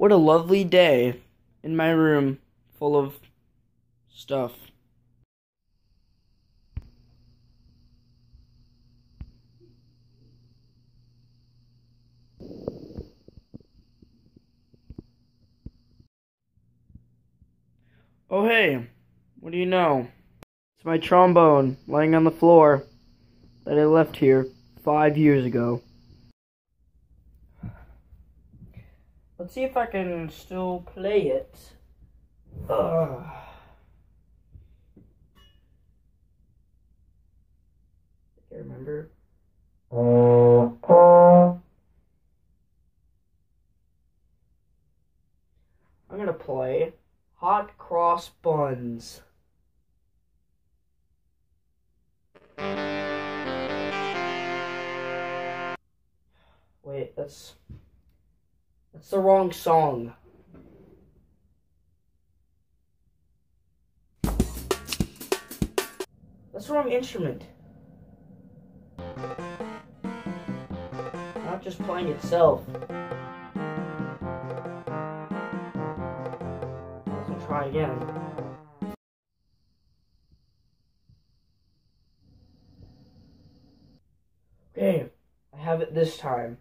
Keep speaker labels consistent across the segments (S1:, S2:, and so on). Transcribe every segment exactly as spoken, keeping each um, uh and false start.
S1: What a lovely day in my room full of stuff. Oh hey, what do you know? It's my trombone laying on the floor that I left here five years ago. Let's see if I can still play it. Ugh. I remember. I'm gonna play Hot Cross Buns. Wait, that's that's the wrong song. That's the wrong instrument. Not just playing itself. Let's try again. Okay, I have it this time.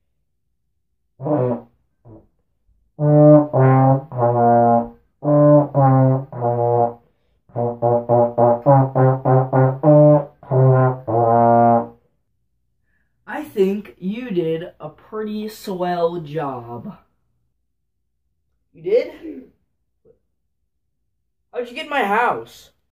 S1: I think you did a pretty swell job. You did? How'd you get in my house?